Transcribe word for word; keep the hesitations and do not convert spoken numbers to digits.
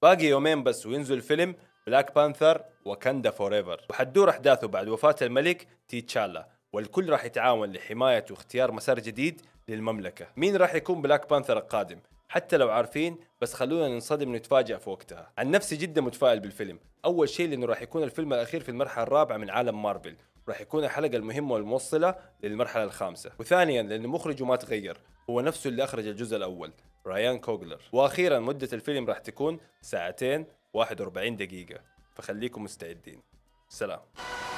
باقي يومين بس وينزل الفيلم بلاك بانثر وكاندا فوريفر، وحتدور أحداثه بعد وفاة الملك تيتشالا، والكل راح يتعاون لحماية واختيار مسار جديد للمملكة. مين راح يكون بلاك بانثر القادم؟ حتى لو عارفين بس خلونا ننصدم ونتفاجأ في وقتها. عن نفسي جدا متفائل بالفيلم. أول شيء لأنه راح يكون الفيلم الأخير في المرحلة الرابعة من عالم مارفل، راح يكون الحلقة المهمة والموصلة للمرحلة الخامسة. وثانيا لأن مخرجه ما تغير، هو نفسه اللي أخرج الجزء الأول، رايان كوغلر. وأخيرا مدة الفيلم راح تكون ساعتين واحد وأربعين دقيقة، فخليكم مستعدين. سلام.